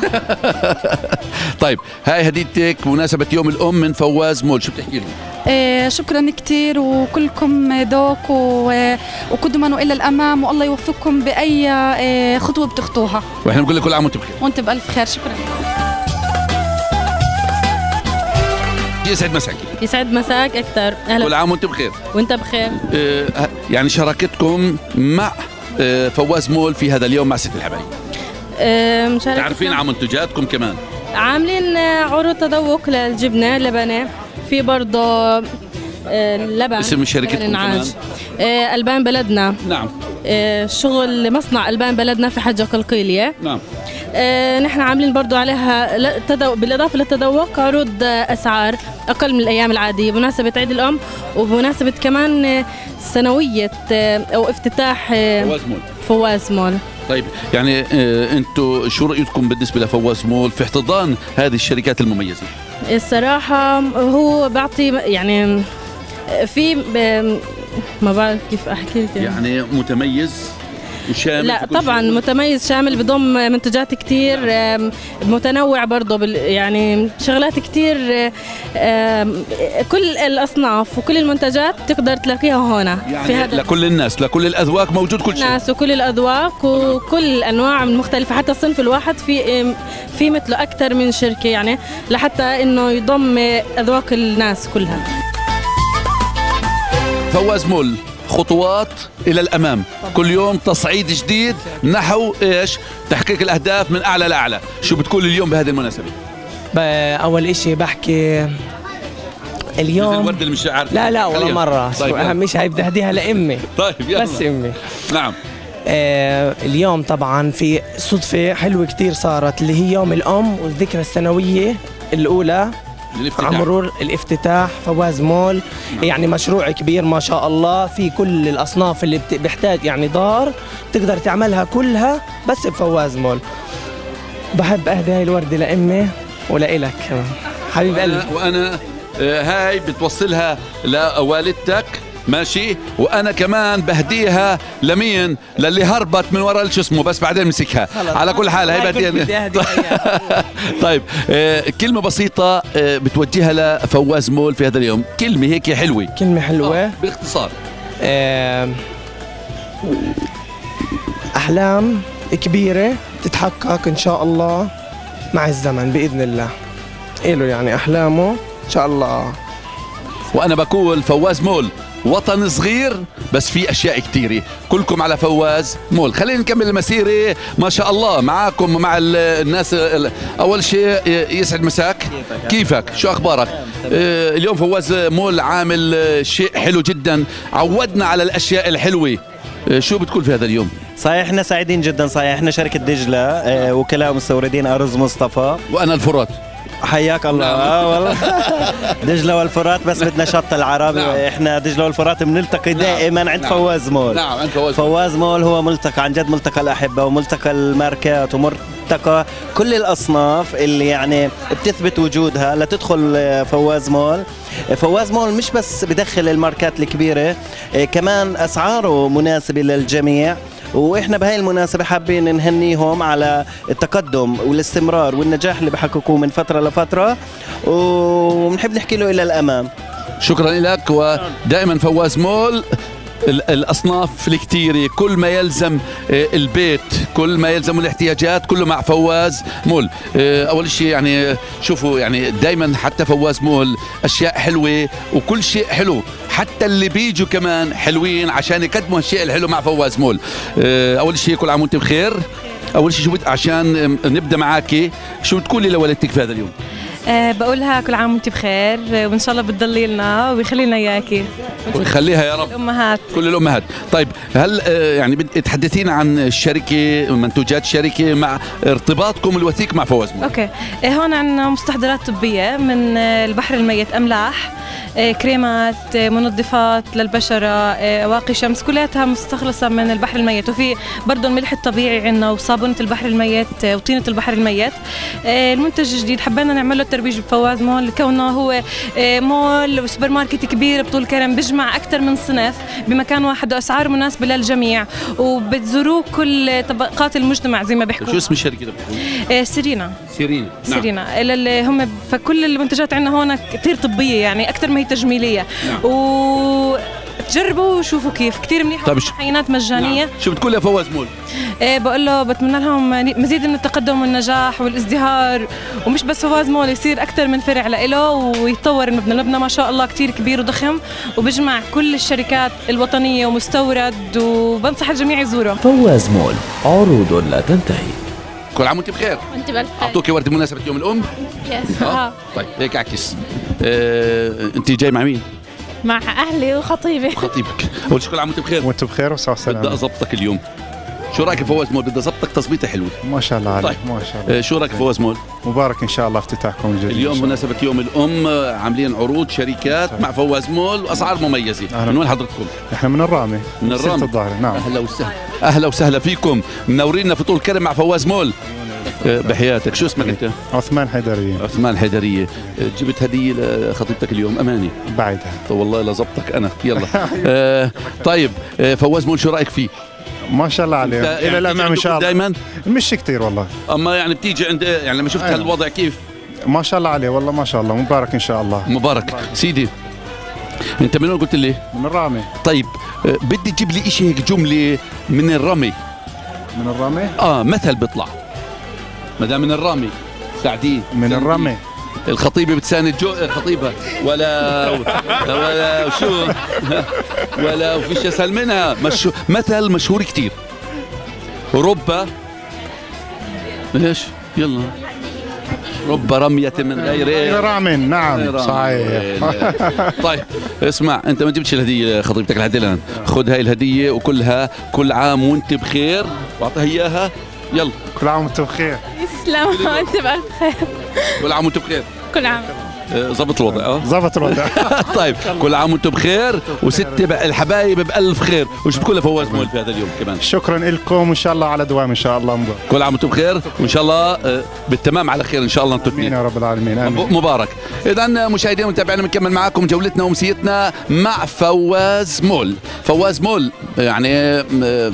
طيب هاي هديتك بمناسبة يوم الأم من فواز مول، شو بتحكي لهم؟ شكرا كثير، وكلكم ذوق وقدما إلى الأمام، والله يوفقكم بأي خطوة بتخطوها. وإحنا بنقول لك كل عام وأنت بخير. وأنت بألف خير. شكرا. يسعد مساك. يسعد مساك أكثر. أهلا. كل عام وأنت بخير. وأنت بخير. يعني شراكتكم مع فواز مول في هذا اليوم مع ست الحبايب. تعرفين عن منتجاتكم كمان؟ عاملين عروض تذوق للجبنة اللبنة، في برضه لبن. اسم شركتكم كمان؟ ألبان بلدنا. نعم. شغل مصنع ألبان بلدنا في حجة قلقيلية. نعم. نحن عاملين برضو عليها بالإضافة للتذوق عروض أسعار أقل من الأيام العادية بمناسبة عيد الأم، وبمناسبة كمان سنوية أو افتتاح فواز مول. طيب يعني أنتوا شو رأيكم بالنسبة لفواز مول في احتضان هذه الشركات المميزة؟ الصراحة هو بعطي يعني في ما بعرف كيف أحكي لك يعني متميز وشامل. لا طبعا متميز شامل، بضم منتجات كتير، متنوع برضه يعني شغلات كتير، كل الأصناف وكل المنتجات تقدر تلاقيها هنا. يعني في هذا لكل الناس، لكل الأذواق موجود كل شيء. الناس وكل الأذواق وكل الأنواع المختلفة، حتى الصنف الواحد في مثله أكثر من شركة، يعني لحتى إنه يضم أذواق الناس كلها. فواز مول خطوات إلى الأمام، كل يوم تصعيد جديد نحو إيش؟ تحقيق الأهداف من أعلى لأعلى. شو بتقول اليوم بهذه المناسبة؟ أول إشي بحكي اليوم الورد اللي مش عارف. لا ولا مرة. طيب أهم شيء هيبدأ أهديها لأمي. طيب يلا. بس أمي. نعم. اليوم طبعا في صدفة حلوة كتير صارت، اللي هي يوم الأم والذكرى السنوية الأولى عن مرور الافتتاح فواز مول. يعني مشروع كبير ما شاء الله، في كل الأصناف اللي بيحتاج يعني دار تقدر تعملها كلها بس بفواز مول. بحب أهدي هاي الوردة لأمي ولإلك كمان حبيب قلبي. وأنا هاي بتوصلها لوالدتك، ماشي، وانا كمان بهديها لمين؟ للي هربت من وراء شو اسمه، بس بعدين مسكها. على كل حال هاي بهديها. طيب كلمه بسيطه بتوجهها لفواز مول في هذا اليوم، كلمه هيك حلوه. كلمه حلوه باختصار. احلام كبيره تتحقق ان شاء الله مع الزمن باذن الله. إله يعني احلامه ان شاء الله. وانا بقول فواز مول وطن صغير بس في اشياء كثيره، كلكم على فواز مول. خلينا نكمل المسيره ما شاء الله معاكم مع الناس. اول شيء يسعد مساك، كيفك؟ شو اخبارك؟ اليوم فواز مول عامل شيء حلو جدا، عودنا على الاشياء الحلوه. شو بتقول في هذا اليوم؟ صحيح احنا سعيدين جدا. صحيح احنا شركه دجله وكلاء مستوردين ارز مصطفى، وانا الفرات. حياك الله. والله دجله والفرات، بس بدنا شط العرب. نعم. احنا دجله والفرات بنلتقي دائما عند فواز مول. نعم عند فواز مول هو ملتقى عن جد، ملتقى الاحبه وملتقى الماركات وملتقى كل الاصناف اللي يعني بتثبت وجودها لتدخل فواز مول. فواز مول مش بس بدخل الماركات الكبيره، كمان اسعاره مناسبه للجميع، واحنا بهاي المناسبه حابين نهنيهم على التقدم والاستمرار والنجاح اللي بحققوه من فتره لفتره، وبنحب نحكي له الى الامام. شكرا لك. ودائما فواز مول الأصناف الكتيرة، كل ما يلزم البيت، كل ما يلزم الاحتياجات، كله مع فواز مول. أول شيء يعني شوفوا يعني دايما حتى فواز مول أشياء حلوة وكل شيء حلو، حتى اللي بيجوا كمان حلوين عشان يقدموا الشيء الحلو مع فواز مول. أول شيء كل عام وانت بخير. أول شيء عشان نبدأ معاكي، شو بتقولي لوالدتك في هذا اليوم؟ بقولها كل عام وانت بخير، وان شاء الله بتضلي لنا ويخلي لنا اياكي ويخليها يا رب الامهات، كل الامهات. طيب هل يعني تحدثينا عن الشركه، منتوجات الشركه مع ارتباطكم الوثيق مع فواز مول؟ اوكي، هون عندنا مستحضرات طبيه من البحر الميت، املاح، كريمات، منظفات للبشره، واقي شمس، كلها مستخلصه من البحر الميت، وفي برضه الملح الطبيعي عندنا وصابونه البحر الميت وطينه البحر الميت. المنتج الجديد حبينا نعمل له ترويج بفواز مول، كونه هو مول وسوبر ماركت كبير بطول كرم، بيجمع اكثر من صنف بمكان واحد واسعار مناسبه للجميع، وبتزوروه كل طبقات المجتمع زي ما بيحكوا. شو اسم الشركه ده؟ سيرينا. سيرينا، نعم. سيرينا اللي هم فكل المنتجات عندنا هون كثير طبيه، يعني اكثر ما هي تجميليه. نعم. تجربوا وشوفوا كيف كثير منيح. طيب حينات مجانيه. نعم. شو بتقول لفواز مول؟ بقول له بتمنى لهم مزيد من التقدم والنجاح والازدهار، ومش بس فواز مول، يصير اكثر من فرع له ويتطور المبنى ما شاء الله كثير كبير وضخم، وبجمع كل الشركات الوطنيه ومستورد، وبنصح الجميع يزوره. فواز مول، عروض لا تنتهي. كل عام وانت بخير. وانت بالف خير. اعطوكي ورده بمناسبه يوم الام؟ يس. طيب هيك اعكس. انت جاي مع مين؟ مع اهلي وخطيبي. خطيبك. اول شيء كل عام وانت بخير. وانت بخير وصحة وسلامة. بدي اضبطك اليوم. شو رايك فواز مول؟ بدي اضبطك تظبيطه حلوه. ما شاء الله عليك. طيب. ما شاء الله. شو رايك فواز مول؟ مبارك ان شاء الله افتتاحكم الجديد. اليوم بمناسبه يوم الام عاملين عروض شركات مع فواز مول واسعار مميزه. من وين حضرتكم؟ احنا من الرامي. من الرامي. الظاهر. نعم. اهلا وسهلا. اهلا وسهلا فيكم، منورينا في طول كرم مع فواز مول. بحياتك. شو اسمك انت؟ عثمان حيدرية. عثمان حيدرية. جبت هدية لخطيبتك اليوم؟ أماني بعدها. والله لزبطك أنا. يلا. طيب فواز مول شو رأيك فيه؟ ما شاء الله عليه. إلى الأمام إن شاء الله. دائما؟ مش كثير والله. أما يعني بتيجي عند يعني لما شفت هالوضع كيف؟ ما شاء الله عليه والله، ما شاء الله. مبارك إن شاء الله. مبارك سيدي. أنت من وين قلت لي؟ من الرامي. طيب بدي تجيب لي إشي هيك جملة من الرمي. من الرامي؟ مثل بيطلع. مدام من الرامي سعدين. من الرمي. الخطيبة بتساند خطيبها ولا شو ولا وفيش اسهل منها. مثل مشهور كتير. رب ايش؟ يلا رب رمية من غير رام. نعم صحيح. طيب اسمع، انت ما جبتش الهدية لخطيبتك الهدية الان، خذ هاي الهدية وكلها كل عام وانت بخير واعطيها اياها. يلا كل عام وانت بخير. يسلم. وانت بألف خير. كل عام وانت بخير. كل عام. ضبط الوضع. ضبط الوضع. طيب كل عام وانتم بخير، وست الحبايب بألف خير. وش بتقول لفواز مول في هذا اليوم كمان؟ شكرا لكم وان شاء الله على دوام ان شاء الله. مبارك. كل عام وانتم بخير وان شاء الله بالتمام على خير ان شاء الله انتم اثنين. يا رب العالمين. آمين. مبارك. اذا مشاهدينا ومتابعينا بنكمل معكم جولتنا وامسيتنا مع فواز مول. فواز مول يعني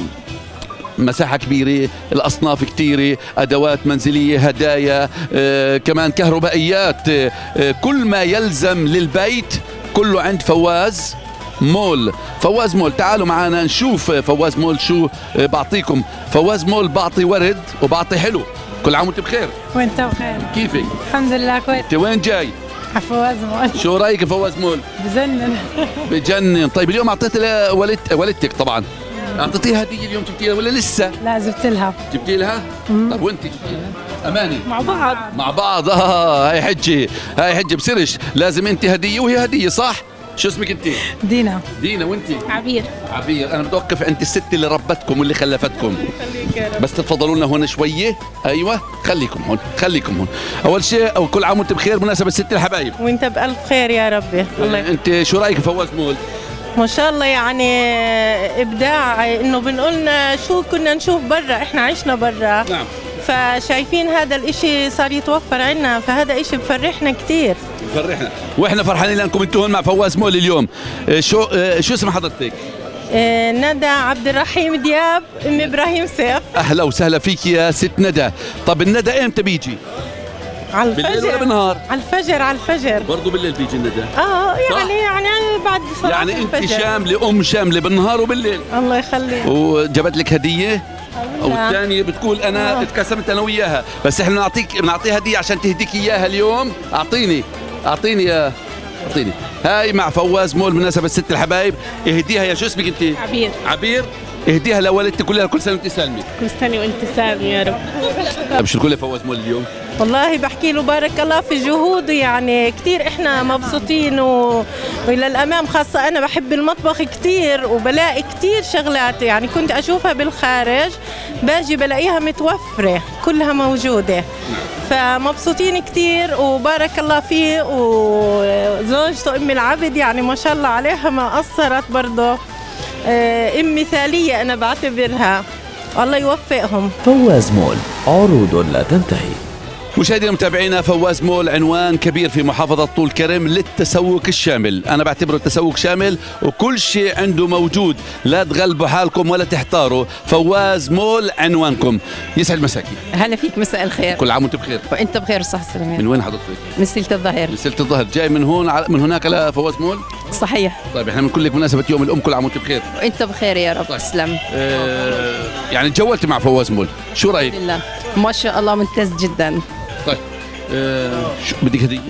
مساحة كبيرة، الأصناف كتيرة، أدوات منزلية، هدايا، كمان كهربائيات، كل ما يلزم للبيت كله عند فواز مول. فواز مول تعالوا معنا نشوف فواز مول شو بعطيكم. فواز مول بعطي ورد وبعطي حلو. كل عام وانت بخير. وانت بخير. كيفك؟ الحمد لله كويس. انت وين جاي؟ فواز مول. شو رايك فواز مول؟ بجنن. بجنن. طيب اليوم اعطيت لوالدتك طبعا، اعطيتيها هديه اليوم جبتي لها ولا لسه؟ لا جبت لها. جبتي لها؟ طيب وانت جبتي لها؟ اماني مع بعض. مع بعض. هاي حجه بصيرش، لازم انت هديه وهي هديه صح؟ شو اسمك انت؟ دينا. دينا. وانت؟ عبير. عبير. انا بدي اوقف عند الست اللي ربتكم واللي خلفتكم. بس تفضلوا لنا هون شويه. ايوه خليكم هون. اول شيء كل عام وانت بخير مناسبه ست الحبايب. وانت بالف خير يا ربي. الله. انت شو رايك فواز مول؟ ما شاء الله يعني ابداع، انه بنقولنا شو كنا نشوف برا، احنا عشنا برا. نعم. فشايفين هذا الاشي صار يتوفر عنا، فهذا اشي بفرحنا كتير. بفرحنا واحنا فرحانين لانكم انتوا هون مع فواز مول اليوم. شو اسم حضرتك؟ ندى عبد الرحيم دياب، ام ابراهيم سيف. اهلا وسهلا فيك يا ست ندى. طب الندى امتى بيجي؟ على الفجر. بالليل ولا بالنهار؟ على الفجر. على الفجر برضه بالليل بيجي الندى. يعني بعد صلاة يعني انت الفجر. شامله بالنهار وبالليل. الله يخليك. وجابت لك هديه؟ والثانيه بتقول انا اتكسمت انا وياها، بس احنا بنعطيها هديه عشان تهديك اياها اليوم. اعطيني هاي مع فواز مول بمناسبه ست الحبايب. اهديها يا شو اسمك انت؟ عبير. اهديها لوالدتك كلها كل سنه وانت سالمه. كل سنه وانت سالم يا رب. طيب شو تقول لفواز مول اليوم؟ والله بحكي له بارك الله في جهوده، يعني كثير احنا مبسوطين والى الامام، خاصه انا بحب المطبخ كثير وبلاقي كثير شغلات يعني كنت اشوفها بالخارج باجي بلاقيها متوفره كلها موجوده، فمبسوطين كثير وبارك الله فيه. وزوجته ام العبد يعني ما شاء الله عليها ما قصرت برضه، ام مثاليه انا بعتبرها، الله يوفقهم. فواز مول، عروض لا تنتهي. مشاهدينا ومتابعينا، فواز مول عنوان كبير في محافظة طول كرم للتسوق الشامل. أنا بعتبره التسوق شامل وكل شيء عنده موجود، لا تغلبوا حالكم ولا تحتاروا. فواز مول عنوانكم. يسعد مساكي. هلا فيك، مساء الخير. كل عام وانت بخير. وانت بخير والصحة والسلامة. من وين حضرتك؟ من سلة الظهر. من سلة الظهر، جاي من هون من هناك لفواز مول؟ صحيح. طيب احنا بنقول لك بمناسبة يوم الأم كل عام وانت بخير. وانت بخير يا رب. تسلم. يعني تجولت مع فواز مول، شو رأيك؟ الحمد لله ما شاء الله ممتاز جدا. طيب شو بدك هدية؟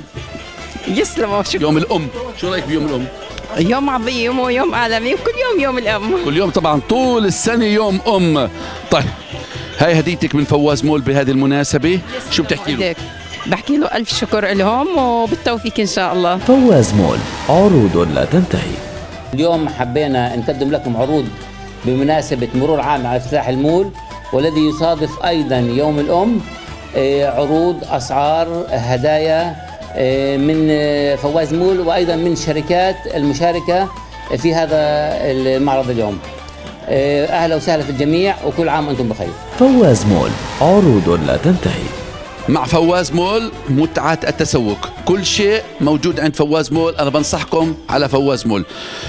يسلم. يوم الأم، شو رأيك بيوم الأم؟ يوم عظيم ويوم عالمي وكل يوم الأم. كل يوم طبعا، طول السنة يوم أم. طيب هاي هديتك من فواز مول بهذه المناسبة، شو بتحكي له؟ بحكي له ألف شكر لهم وبالتوفيق إن شاء الله. فواز مول، عروض لا تنتهي. اليوم حبينا نقدم لكم عروض بمناسبة مرور عام على افتتاح المول، والذي يصادف أيضا يوم الأم. عروض، أسعار، هدايا من فواز مول وأيضا من الشركات المشاركة في هذا المعرض اليوم. أهلا وسهلا في الجميع وكل عام وأنتم بخير. فواز مول، عروض لا تنتهي. مع فواز مول متعة التسوق، كل شيء موجود عند فواز مول. أنا بنصحكم على فواز مول.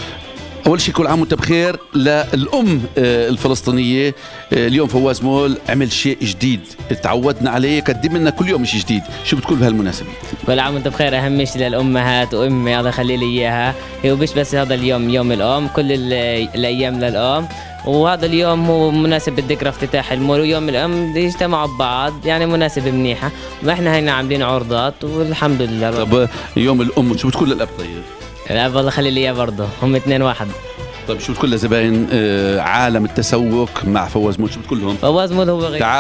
أول شيء كل عام وأنت بخير للأم الفلسطينية. اليوم فواز مول عمل شيء جديد تعودنا عليه، يقدم لنا كل يوم شيء جديد. شو بتقول بهالمناسبة؟ كل عام وأنت بخير. أهم شيء للأمهات وأمي الله يخلي لي إياها، هو مش بس هذا اليوم يوم الأم، كل الأيام للأم، وهذا اليوم هو مناسب بالذكرى افتتاح المول ويوم الأم يجتمعوا ببعض، يعني مناسبة منيحة. وإحنا هنا عاملين عروضات والحمد لله. طب يوم الأم شو بتقول للأب طيب؟ الأب الله يخلي لي إياه برضه، هم 2-1. طيب شو بتقول لزباين عالم التسوق مع فواز مول؟ شو بتقول لهم؟ فواز مول هو غير.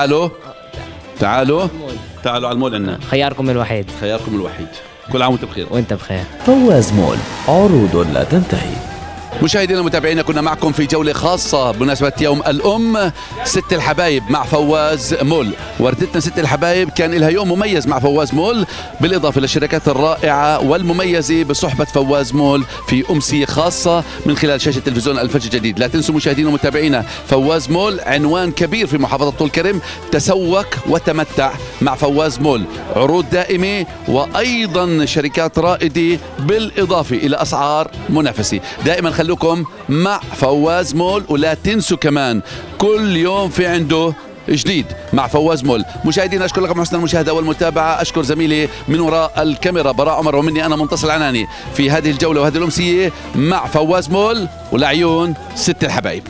تعالوا على المول عندنا. خياركم الوحيد. كل عام وانت بخير. وانت بخير. فواز مول، عروض لا تنتهي. مشاهدينا ومتابعينا، كنا معكم في جولة خاصة بمناسبة يوم الأم ست الحبايب مع فواز مول. وردتنا ست الحبايب كان لها يوم مميز مع فواز مول، بالإضافة للشركات الرائعة والمميزة بصحبة فواز مول في أمسية خاصة من خلال شاشة تلفزيون الفجر الجديد. لا تنسوا مشاهدينا ومتابعينا، فواز مول عنوان كبير في محافظة طول كرم. تسوق وتمتع مع فواز مول، عروض دائمة وأيضا شركات رائدة بالإضافة إلى أسعار منافسة. دائما خلوكم مع فواز مول، ولا تنسوا كمان كل يوم في عنده جديد مع فواز مول. مشاهدينا اشكر لكم حسن المشاهده والمتابعه. اشكر زميلي من وراء الكاميرا براء عمر، ومني انا منتصر العناني في هذه الجوله وهذه الامسيه مع فواز مول ولعيون ست الحبايب.